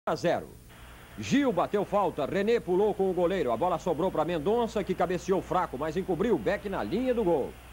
a 0. Gil bateu falta, René pulou com o goleiro. A bola sobrou para Mendonça, que cabeceou fraco, mas encobriu o Beck na linha do gol.